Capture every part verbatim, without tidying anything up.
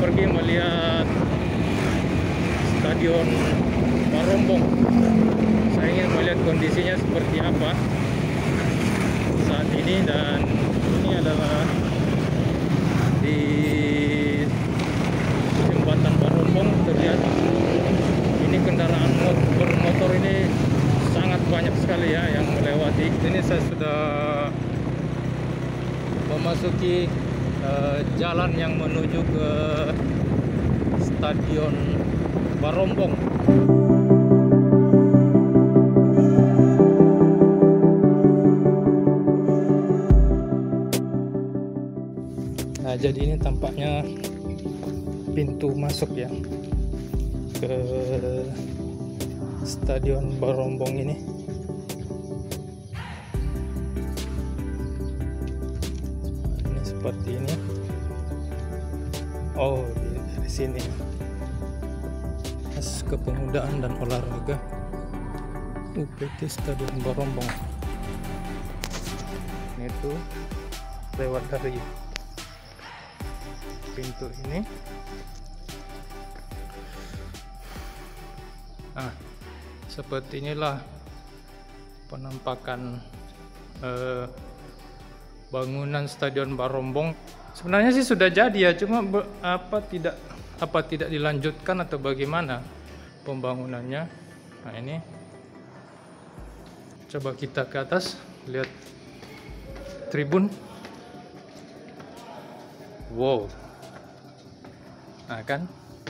pergi melihat Stadion Barombong. Saya ingin melihat kondisinya seperti apa saat ini, dan ini adalah di jembatan Barombong. Terlihat ini kendaraan bermotor ini sangat banyak sekali ya yang melewati. Ini saya sudah memasuki uh, jalan yang menuju ke Stadion Barombong. Nah, jadi ini tampaknya pintu masuk ya ke Stadion Barombong ini. Ini seperti ini. Oh, dari sini. As Kepemudaan dan Olahraga U P T Stadion Barombong. Ini tuh lewat dari pintu ini. Nah, seperti inilah penampakan eh, bangunan Stadion Barombong. Sebenarnya sih sudah jadi ya, cuma be, apa tidak apa tidak dilanjutkan atau bagaimana pembangunannya. Nah, ini coba kita ke atas lihat tribun. Wow. Nah kan,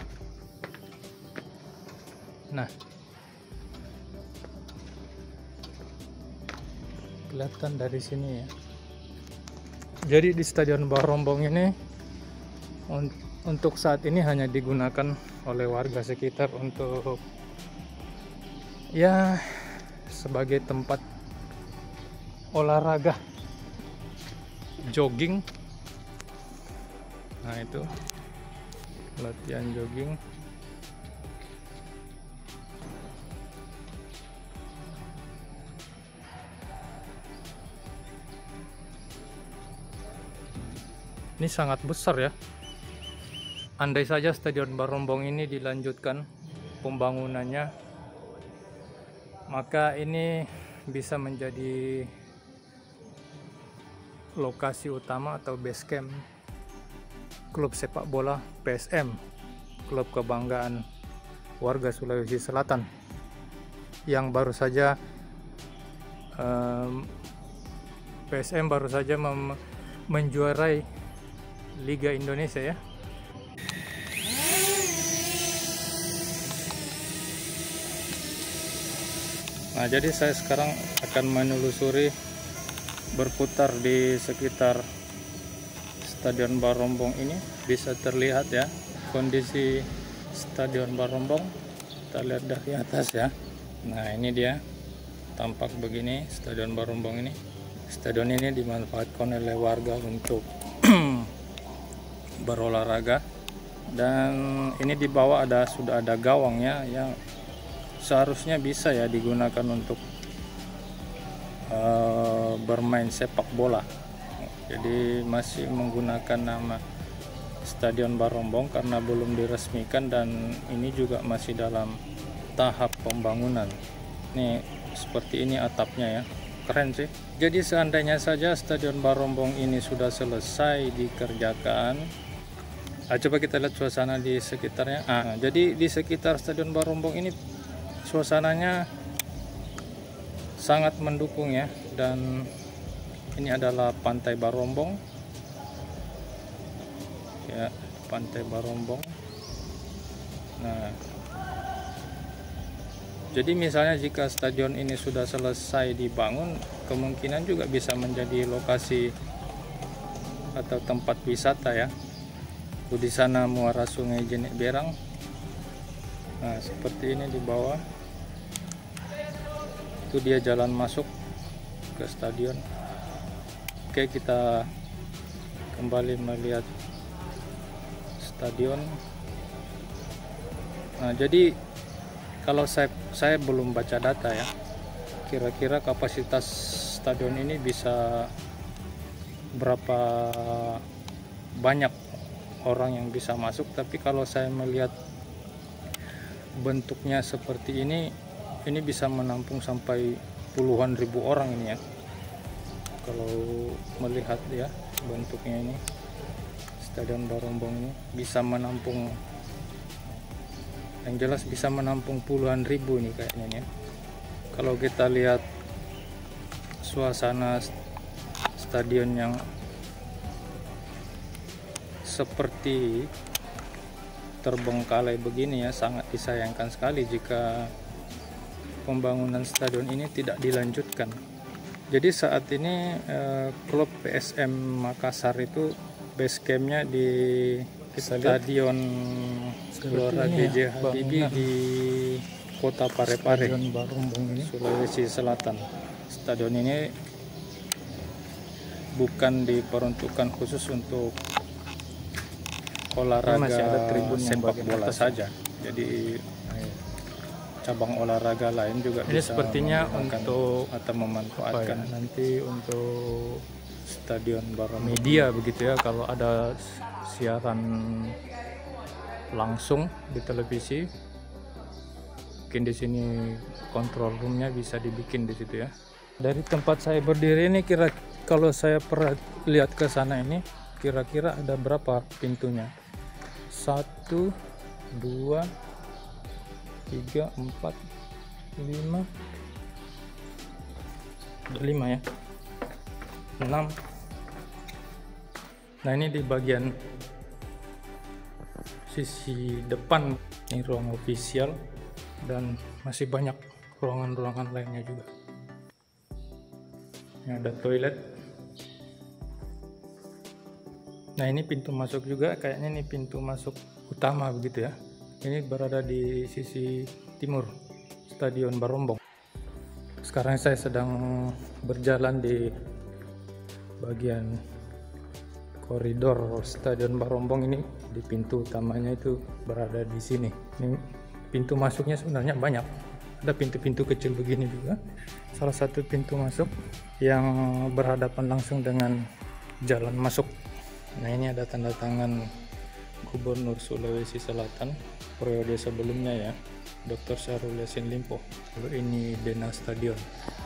nah kelihatan dari sini ya. Jadi di Stadion Barombong ini un untuk saat ini hanya digunakan oleh warga sekitar untuk ya sebagai tempat olahraga, jogging. Nah, itu latihan jogging. Ini sangat besar ya. Andai saja Stadion Barombong ini dilanjutkan pembangunannya, maka ini bisa menjadi lokasi utama atau base camp klub sepak bola P S M, klub kebanggaan warga Sulawesi Selatan, yang baru saja um, P S M baru saja menjuarai Liga Indonesia ya. Nah, jadi saya sekarang akan menelusuri, berputar di sekitar Stadion Barombong ini. Bisa terlihat ya kondisi Stadion Barombong. Kita lihat dari atas ya. Nah, ini dia tampak begini Stadion Barombong ini. Stadion ini dimanfaatkan oleh warga untuk berolahraga, dan ini di bawah ada sudah ada gawangnya yang seharusnya bisa ya digunakan untuk uh, bermain sepak bola. Jadi masih menggunakan nama Stadion Barombong karena belum diresmikan, dan ini juga masih dalam tahap pembangunan. Nih seperti ini atapnya ya, keren sih. Jadi seandainya saja Stadion Barombong ini sudah selesai dikerjakan, nah, coba kita lihat suasana di sekitarnya. Ah, jadi di sekitar Stadion Barombong ini suasananya sangat mendukung ya, dan ini adalah Pantai Barombong ya, Pantai Barombong. Nah, jadi misalnya jika stadion ini sudah selesai dibangun, kemungkinan juga bisa menjadi lokasi atau tempat wisata ya. Di sana muara Sungai Jenek Berang. Nah, seperti ini di bawah. Itu dia jalan masuk ke stadion. Oke, kita kembali melihat stadion. Nah, jadi kalau saya saya belum baca data ya, kira-kira kapasitas stadion ini bisa berapa banyak orang yang bisa masuk. Tapi kalau saya melihat bentuknya seperti ini, ini bisa menampung sampai puluhan ribu orang ini ya. Kalau melihat ya bentuknya ini, Stadion Barombong ini bisa menampung, yang jelas bisa menampung puluhan ribu nih kayaknya nih ya. Kalau kita lihat suasana stadion yang seperti terbengkalai begini ya, sangat disayangkan sekali jika pembangunan stadion ini tidak dilanjutkan. Jadi saat ini eh, klub P S M Makassar itu base campnya di Stadion Gelora B J Habibie di Kota Parepare, Sulawesi Selatan. Stadion ini bukan diperuntukkan khusus untuk olahraga sepak bola saja. Jadi cabang olahraga lain juga ini bisa sepertinya untuk atau memanfaatkan ya, nanti untuk Stadion Barombong media begitu ya, kalau ada siaran langsung di televisi, mungkin di sini control roomnya bisa dibikin di situ ya. Dari tempat saya berdiri ini, kira kalau saya pernah lihat ke sana ini, kira-kira ada berapa pintunya? Satu, dua, tiga, empat, lima, ada lima ya, enam. Nah ini di bagian sisi depan, ini ruang ofisial, dan masih banyak ruangan-ruangan lainnya juga. Ini ada toilet. Nah ini pintu masuk juga, kayaknya ini pintu masuk utama begitu ya. Ini berada di sisi timur Stadion Barombong. Sekarang saya sedang berjalan di bagian koridor Stadion Barombong ini. Di pintu utamanya itu berada di sini. Ini pintu masuknya sebenarnya banyak. Ada pintu-pintu kecil begini juga. Salah satu pintu masuk yang berhadapan langsung dengan jalan masuk. Nah ini ada tanda tangan Gubernur Sulawesi Selatan periode sebelumnya ya, Doktor Syahrul Yassin Limpo. Lalu ini Dena Stadion.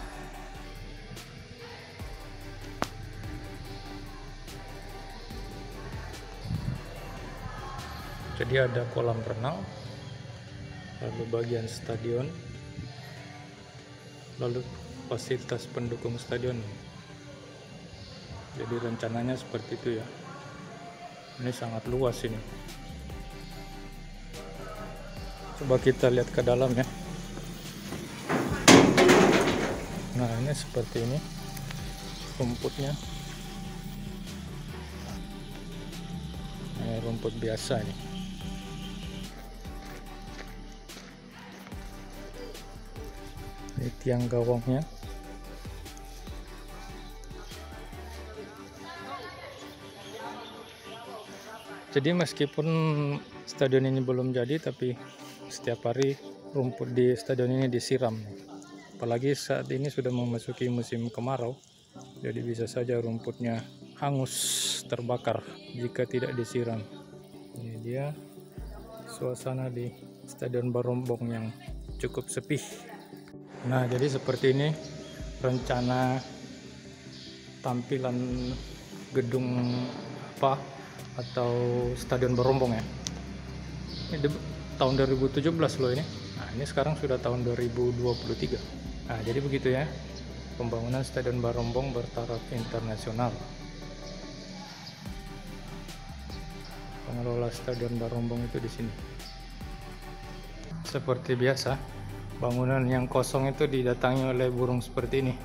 Jadi ada kolam renang, lalu bagian stadion, lalu fasilitas pendukung stadion. Jadi rencananya seperti itu ya. Ini sangat luas ini. Coba kita lihat ke dalam ya. Nah ini seperti ini rumputnya. Ini rumput biasa nih. Ini tiang gawangnya. Jadi meskipun stadion ini belum jadi, tapi setiap hari rumput di stadion ini disiram. Apalagi saat ini sudah memasuki musim kemarau, jadi bisa saja rumputnya hangus, terbakar jika tidak disiram. Ini dia suasana di Stadion Barombong yang cukup sepi. Nah jadi seperti ini rencana tampilan gedung apa atau Stadion Barombong ya. Ini di tahun dua ribu tujuh belas loh ini. Nah ini sekarang sudah tahun dua ribu dua puluh tiga. Nah jadi begitu ya pembangunan Stadion Barombong bertaraf internasional. Pengelola Stadion Barombong itu di sini. Seperti biasa, bangunan yang kosong itu didatangi oleh burung seperti ini.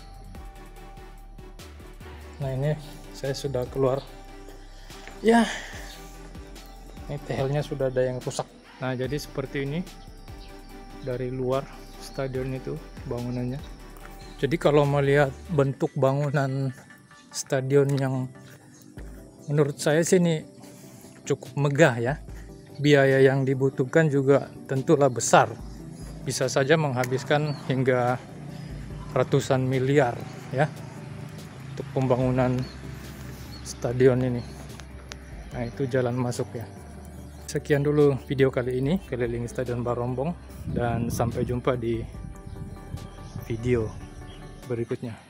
Nah ini saya sudah keluar. Ya, ini tehelnya sudah ada yang rusak. Nah jadi seperti ini dari luar stadion itu bangunannya. Jadi kalau melihat bentuk bangunan stadion yang menurut saya sih ini cukup megah ya. Biaya yang dibutuhkan juga tentulah besar. Bisa saja menghabiskan hingga ratusan miliar ya untuk pembangunan stadion ini. Nah, itu jalan masuk ya. Sekian dulu video kali ini keliling Stadion Barombong, dan sampai jumpa di video berikutnya.